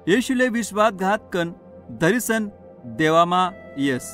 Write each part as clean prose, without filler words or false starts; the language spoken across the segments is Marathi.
येशुले विश्वासघात कन धरीसन देवामा येस।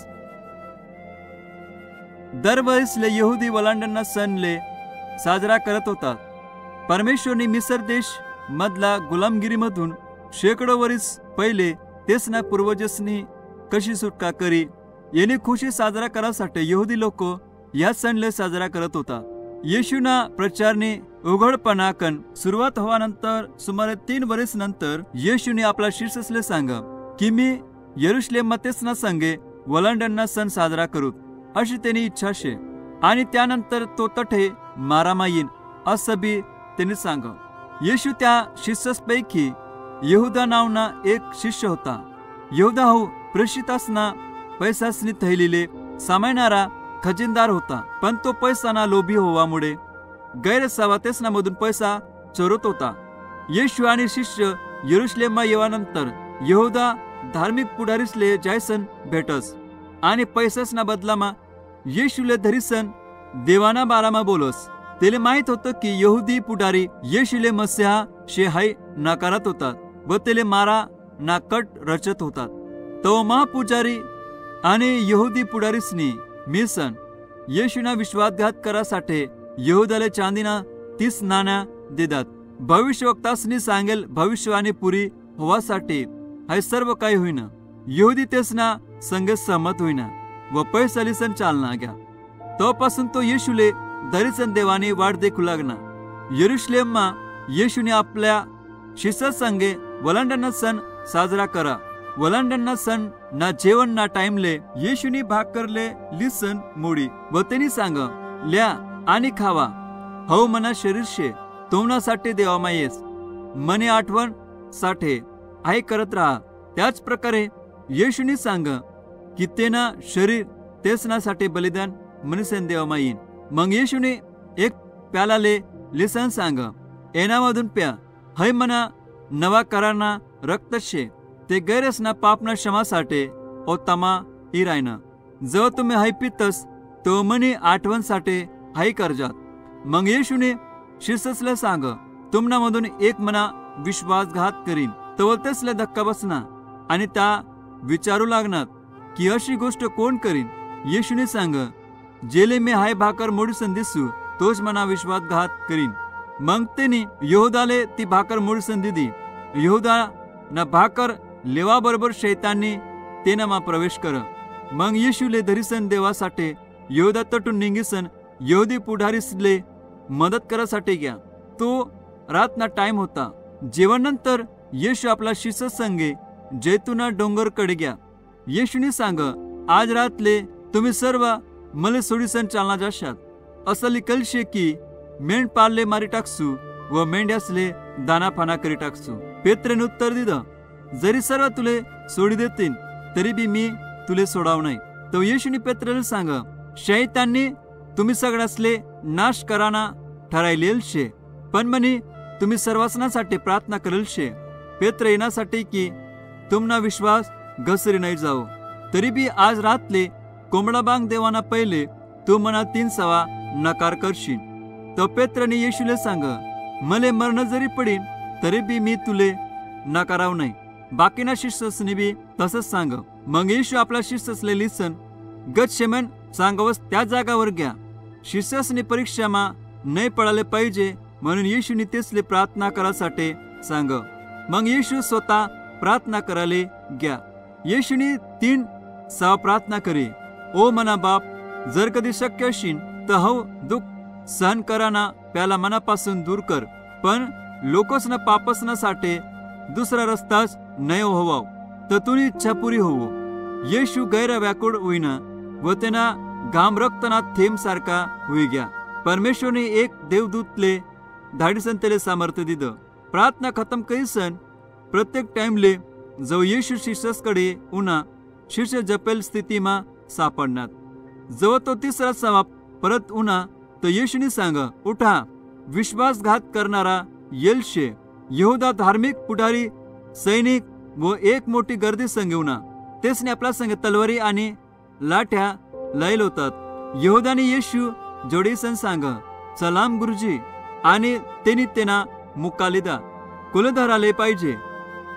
दरवर्षीले यहुदी वलांडना सणले साजरा करत होतात। परमेश्वरने मिसर देश मधला गुलामगिरीमधून शेकडो वर्ष पहिले तेसना पूर्वजसनी कशी सुटका करी येणे खुशी साजरा करासाठी यहुदी लोक या सणले साजरा करत होता। येशूना प्रचारने उघडपणा कन सुरुवात होवानंतर सुमारे 3 वर्ष नंतर येशूने आपला शिष्यसले सांग की मी यरुशलेम मतेसना संगे वलांडना सण साजरा करू अशी त्यांनी इच्छा शे आणि त्यानंतर तो तठे मारामा येईन असं बी त्यांनी सांग। येशू त्या शिष्यसपैकी यहुदा नावना एक शिष्य होता। यहुदा हो प्रेषितासना पैसासनी थैलीले सामायणारा खजिनदार होता, पण तो पैसाना लोभी होवामुळे गैरसवातेसना मधून पैसा चोरत होता। येशू आणि शिष्य यरुशलेममा येवानंतर यहुदा धार्मिक पुढारीसले जायसन भेटस आणि पैसासना बदलामा येशूले धरीसन देवाना बारामा बोलस। त्याला माहित होतं की यहुदी पुढारी येशूले मसीहा शे हाय नाकारत होतात व त्याला मारा ना कट रचत होतात। तो महापुजारी आणि यहुदी पुढारीसनी मिसन येशूना विश्वासघात करासाठी यहुदाले चांदीना 30 नाण्या देतात। भविष्यवक्तासनी सांगेल भविष्यवाणी पुरी होवासाठी हाय सर्व काही होईना। यहुदी तेसना संगे सहमत होईना व पैसालिसन चालना घ्या। तोपासून तो येशूले धरीसन देवाने वाट देखू लागना। यरुशलेममा येशूने आपल्या शिष्य संगे वलांडना सण साजरा करा। वलांडना सण ना जेवण ना टाइमले येशूनी भाकरले लिसन मोडी व त्यांनी सांग ल्या आणि खावा, हो मना शरीर शे तोमनासाठी देवामा येस, मने आठवण साठे आई करत राहा। त्याच प्रकारे येशूनी सांग की तेना शरीर तेसनासाठी बलिदान मनुष्यन देवामा येईन। मग येशूने एक प्यालाले लिसन सांग एनामधून प्या, है मना नवा कराना रक्त शे ते गैरसना पापना क्षमासाठी ओ तमा ही रायना। जो तुम्ही हाय पितस तो मनी आठवणसाठी हाय करजात। मग येशूने शिष्यसले सांग तुमना मधून एक मना विश्वासघात करीन तो तेसले धक्का बसना आणि त्या विचारू लागणार की अशी गोष्ट कोण करीन। येशूने सांग जेले मी हाय भाकर मोडीसन दिसू तोच मना विश्वासघात करीन। मग त्यांनी यहुदाले ती भाकर मोडीसन दिली। यहुदा ना भाकर लेवा बरोबर शैताननी तेनामा प्रवेश कर। मग येशूले धरीसन देवासाठी यहुदा तटून निंगीसन यहुदी पुढारीसले मदत करासाठी घ्या। तो रातना टाइम होता। जेवणानंतर येशू आपला शिष्य संगे जैतुना डोंगरकडे घ्या। येशूने सांग आज रातले तुम्ही सर्व मले सोडीसन चालना जाशात। असं लिखल शे की मेंढ पालले मारी टाकसू व मेंढ्यासले दाना फाना करी टाकसू। पेत्रेने उत्तर दिलं जरी सर्व तुले सोडी देतील तरी बी मी तुले सोडाव नाही। तो येशूने पेत्रेला सांग शैताननी तुम्ही सगळ्यासले नाश कराना ठरायलेल शे, पण म्हणे तुम्ही सर्वासनासाठी प्रार्थना करेल शे। पेत्र येण्यासाठी की तुमना विश्वास घसरी नाही जाओ। तरी बी आज रातले कोंबडा बांग देवाना पहिले तू मना 3 सवा नकार करशील। तो पेत्रने येशूले सांग मले मरण जरी पडीन तरी बी मी तुले नकाराव नाही। बाकीना शिष्यसनी बी तसंच सांग। मग येशू आपला शिष्यसले लिसन गतशेमन सांगवस त्या जागावर घ्या। शिष्यसनी परीक्षामा नाही पडाले पाहिजे म्हणून येशूने तेसले प्रार्थना करासाठी सांग। मग येशू स्वतः प्रार्थना कराले घ्या। येशूने 3 सहा प्रार्थना करी, ओ मना बाप जर कधी शक्य असेल तर हो दुःख सहन कराना प्याला मनापासून दूर कर, पण लोकसना पापसनासाठी दुसरा रस्ताच नाही होवाव तर तुझी इच्छा पुरी होवो। येशू गैर व्याकुळ होईना व त्यांना घाम रक्तना थेंब सारखा होई गया। परमेश्वरने एक देवदूतले धाडीसन त्याला सामर्थ्य दिलं। प्रार्थना खतम करीसन प्रत्येक टाइमले जो येशू शिष्यसकडे उन्हा शिष्य जपेल स्थितीमा सापडणार। जो तो 3रा सवा परत उन्हा तर येशूने सांग उठा विश्वासघात करणारा येल शे। यहुदा धार्मिक पुढारी सैनिक व एक मोठी गर्दी संगे उन्हा तेसने आपला संग तलवारी आणि लाठ्या लैल होतात। यहुदाने येशू जोडीसन सांग सलाम गुरुजी आणि त्यांनी त्यांना मुक्का लिदा कुलधराले पाहिजे।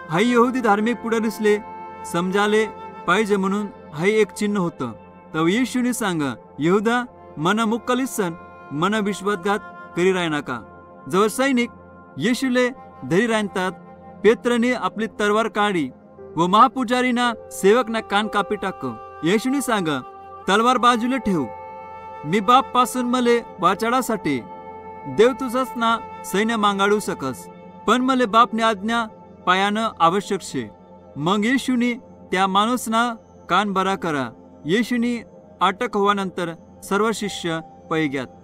हाई यहुदी धार्मिक पुढारीसले समजाले पाहिजे म्हणून हाई एक चिन्ह होतं. तर येशूने सांगा, यहुदा मना मुक्कालिसन मना विश्वासघात करी राहणार का. जवळ सैनिक येशूले धरी राहतात, पेत्रने आपली तलवार काढी व महापुजारीना सेवकना कान कापी टाक. येशूने सांगा, तलवार बाजूला ठेव. मी बाप पासून मले वाचाडासाठी देव तुझाच ना सैन्य मागाडू सकस, पण मले बापने आज्ञा पायानं आवश्यक शे. मग येशूनी त्या माणूसना कान बरा करा. येशूनी अटक होवानंतर सर्व शिष्य पैग्यात.